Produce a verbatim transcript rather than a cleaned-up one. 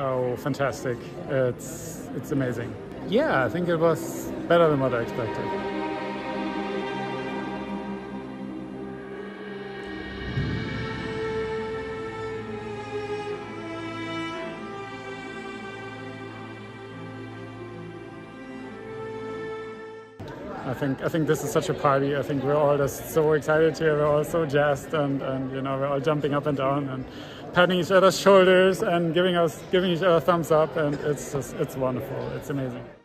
Oh, fantastic. It's, it's amazing. Yeah, I think it was better than what I expected. I think I think this is such a party. I think we're all just so excited here. We're all so jazzed, and, and you know, we're all jumping up and down and patting each other's shoulders and giving us giving each other thumbs up, and it's just, it's wonderful. It's amazing.